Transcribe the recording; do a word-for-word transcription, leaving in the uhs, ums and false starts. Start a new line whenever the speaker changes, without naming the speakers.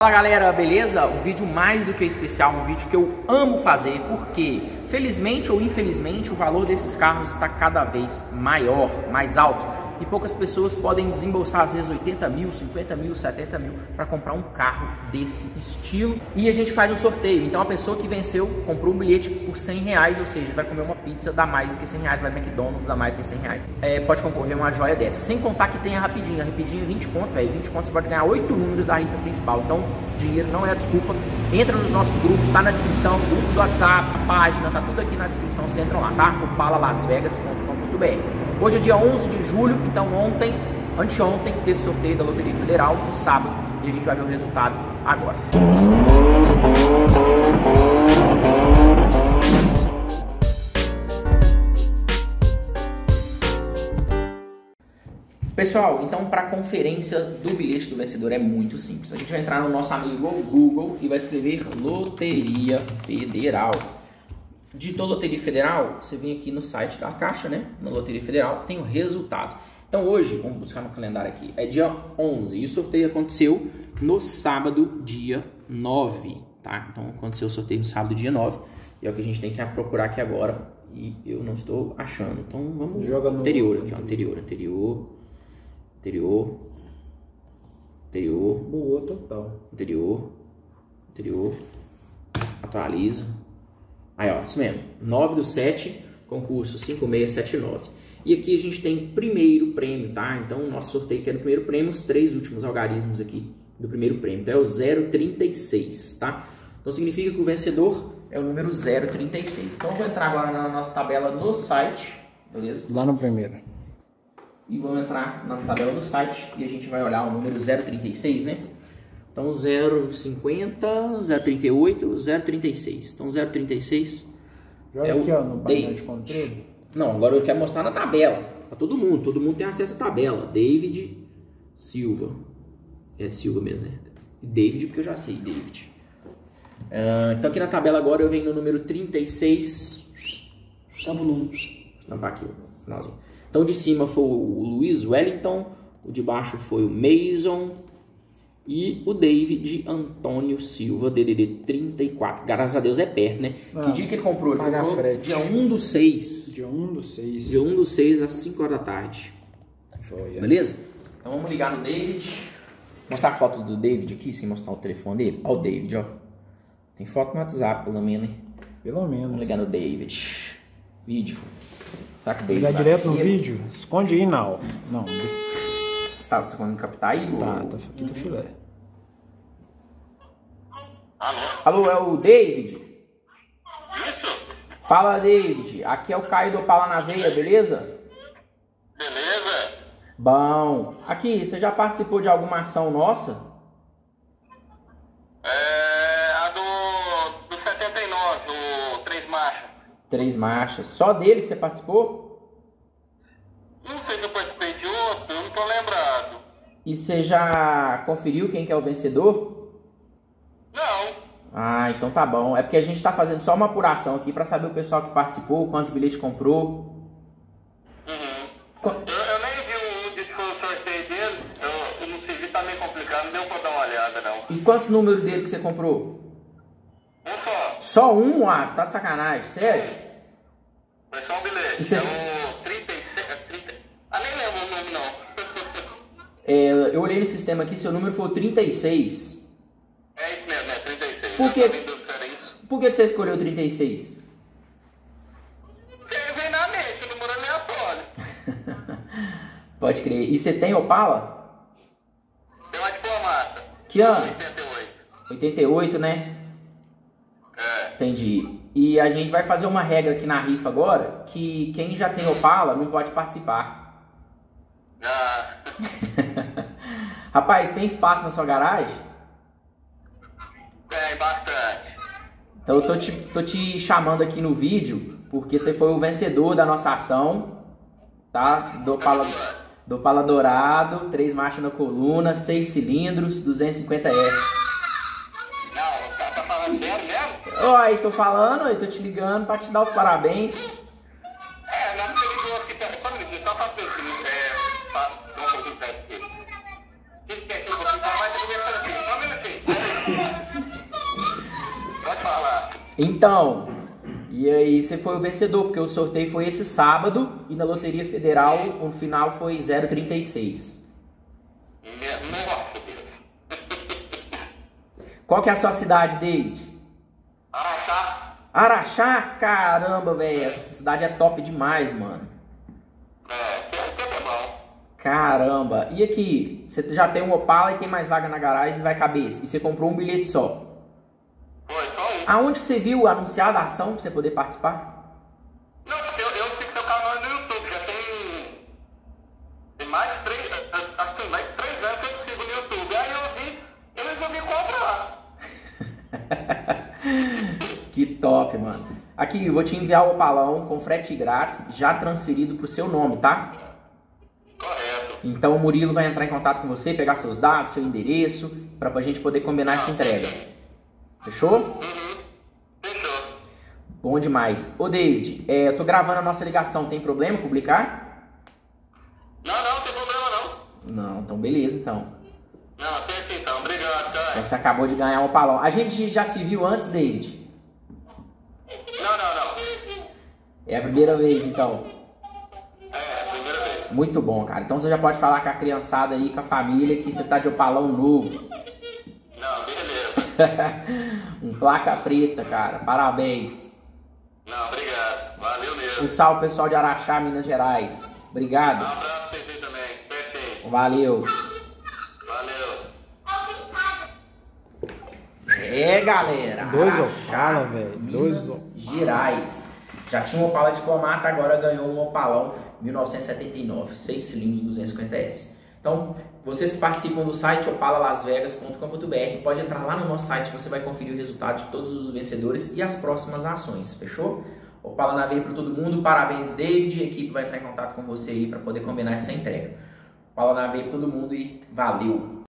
Fala galera, beleza? Um vídeo mais do que especial, um vídeo que eu amo fazer, porque felizmente ou infelizmente o valor desses carros está cada vez maior, mais alto, e poucas pessoas podem desembolsar às vezes oitenta mil, cinquenta mil, setenta mil para comprar um carro desse estilo. E a gente faz um sorteio, então a pessoa que venceu comprou um bilhete por cem reais, ou seja, vai comer uma pizza, dá mais do que cem reais, vai no McDonald's, dá mais do que cem reais. É, pode concorrer a uma joia dessa, sem contar que tem a rapidinha, a rapidinha vinte conto, velho, vinte conto você pode ganhar oito números da rifa principal, então dinheiro não é a desculpa. Entra nos nossos grupos, tá na descrição, grupo do WhatsApp, a página, tá tudo aqui na descrição, você entra lá, tá? opala las vegas ponto com ponto br. Hoje é dia onze de julho, então ontem, anteontem, teve sorteio da Loteria Federal, no sábado, e a gente vai ver o resultado agora. Pessoal, então para a conferência do bilhete do vencedor é muito simples. A gente vai entrar no nosso amigo Google e vai escrever Loteria Federal. Digitou Loteria Federal, você vem aqui no site da Caixa, né? Na Loteria Federal, tem o resultado. Então hoje, vamos buscar no calendário aqui, é dia onze e o sorteio aconteceu no sábado, dia nove, tá? Então aconteceu o sorteio no sábado, dia nove, e é o que a gente tem que procurar aqui agora e eu não estou achando. Então vamos
Joga no
anterior aqui, ó, anterior, anterior, anterior, anterior,
boa total,
anterior, anterior, atualiza. Aí, ó, isso mesmo, nove do sete, concurso cinco seis sete nove. E aqui a gente tem primeiro prêmio, tá? Então, o nosso sorteio que é do primeiro prêmio, os três últimos algarismos aqui do primeiro prêmio. Então, é o zero trinta e seis, tá? Então, significa que o vencedor é o número zero trinta e seis. Então, eu vou entrar agora na nossa tabela no site, beleza?
lá no primeiro.
E vamos entrar na tabela do site e a gente vai olhar o número zero trinta e seis, né? Então, zero cinquenta, zero trinta e oito, zero trinta e seis. Então, zero trinta e seis
Joga
é
aqui,
o
ó, no painel
David.
de controle.
Não, agora eu quero mostrar na tabela. Pra todo mundo. Todo mundo tem acesso à tabela. David Silva. É Silva mesmo, né? David, porque eu já sei, David. Uh, então, aqui na tabela agora eu venho no número trinta e seis. Tampa o número. Tampar aqui o finalzinho. Então, o de cima foi o Luiz Wellington. O de baixo foi o Mason. E o David Antônio Silva, D D D trinta e quatro. Graças a Deus é perto, né?
Ah,
que dia que ele comprou? Ele comprou
frete.
dia um do seis.
Dia um do seis.
Dia um do seis às cinco horas da tarde.
Joia.
Beleza? Então vamos ligar no David. Mostrar a foto do David aqui, sem mostrar o telefone dele. Ó o David, ó. Tem foto no WhatsApp, pelo menos, né?
Pelo menos.
Vamos ligar no David. Vídeo. Será que o David
Ligar
vai
direto no
aqui?
vídeo? Esconde aí, não. Não.
Você tá conseguindo captar aí?
Tá,
ou...
tá aqui tá filé.
Alô, é o David?
Isso?
Fala, David. Aqui é o Caio do Opala na Veia, beleza?
Beleza?
Bom. Aqui, você já participou de alguma ação nossa?
É a do, do setenta e nove, do Três Marchas.
Três marchas. Só dele que você participou?
Não sei se eu participei de outro, eu não tô lembrado.
E você já conferiu quem que é o vencedor?
Não.
Ah, então tá bom. É porque a gente tá fazendo só uma apuração aqui pra saber o pessoal que participou, quantos bilhetes comprou.
Uhum.
Qu-
Eu, eu nem vi o dia que foi o sorteio dele, eu, eu não sei, tá meio complicado, não deu pra dar uma olhada não.
E quantos números dele que você comprou?
Um só,
Só um, ah, você tá de sacanagem, sério?
foi só um bilhete.
E cê-
É o trinta e seis, é trinta... Ah, nem lembro o nome não.
É, eu olhei no sistema aqui, seu número foi o trinta e seis.
É isso mesmo, é trinta e seis.
Por
Eu
quê?
tava em dúvida se era isso.
Por que que você escolheu trinta e seis?
Porque vem na mente, o número aleatório.
Pode crer. E você tem Opala?
Tem uma diplomata.
Que ano?
oitenta e oito.
oitenta e oito, né?
É.
Entendi. E a gente vai fazer uma regra aqui na rifa agora, que quem já tem Opala não pode participar.
Ah,
Rapaz, tem espaço na sua garagem?
tem bastante.
Então eu tô te, tô te chamando aqui no vídeo, porque você foi o vencedor da nossa ação, tá? Do Opala, do Opala Dourado, três marchas na coluna, seis cilindros, duzentos e cinquenta S.
Não, tá, tá falando sério mesmo?
Oi, tô falando, eu tô te ligando pra te dar os parabéns.
É, não me ligou aqui, tá? Só um minutinho, só pra ver se é. Pra dar um pouquinho perto aqui. Se esquece um pouquinho, tá mais aniversário aqui. Só um minutinho.
Então, e aí você foi o vencedor, porque o sorteio foi esse sábado e na Loteria Federal o final foi zero trinta e seis.
Nossa, Deus.
Qual que é a sua cidade, David?
Araxá.
Araxá? Caramba, velho, essa cidade é top demais, mano.
É, que é bom.
Caramba. E aqui, você já tem um Opala e tem mais vaga na garagem, vai caber. E você comprou um bilhete só.
Foi, só um.
Aonde que você viu anunciada a ação pra você poder participar?
Não, eu, eu sigo seu canal no YouTube, já tem, tem mais de três, acho que tem mais de três anos que eu te sigo no YouTube. Aí eu vi, eu resolvi comprar.
Que top, mano. Aqui, eu vou te enviar o Opalão com frete grátis, já transferido pro seu nome, tá?
Correto.
Então o Murilo vai entrar em contato com você, pegar seus dados, seu endereço, pra a gente poder combinar essa entrega. Fechou?
Uhum. Fechou.
Bom demais. Ô, David, é, eu tô gravando a nossa ligação, tem problema publicar?
Não, não, não tem problema não.
Não, então beleza, então.
Não, sei sim, então. Obrigado, cara.
Você acabou de ganhar um Opalão. A gente já se viu antes, David?
Não, não, não.
É a primeira vez, então.
É, a primeira vez.
Muito bom, cara. Então você já pode falar com a criançada aí, com a família, que você tá de Opalão novo.
Não, beleza.
Um placa preta, cara. Parabéns.
Não, obrigado. Valeu mesmo.
Um salve, pessoal de Araxá, Minas Gerais. Obrigado.
Um abraço pra vocês também. Perfeito.
Valeu.
Valeu.
É, galera.
Dois
Araxá,
Opala, velho. Dois
Minas
Opala.
Gerais. Já tinha um Opala diplomata, agora ganhou um Opalão mil novecentos e setenta e nove, seis cilindros, duzentos e cinquenta S. Então, vocês que participam do site opala las vegas ponto com ponto br, pode entrar lá no nosso site, você vai conferir o resultado de todos os vencedores e as próximas ações, fechou? Opala na veia para todo mundo, parabéns, David, a equipe vai entrar em contato com você aí para poder combinar essa entrega. Opala na veia para todo mundo e valeu!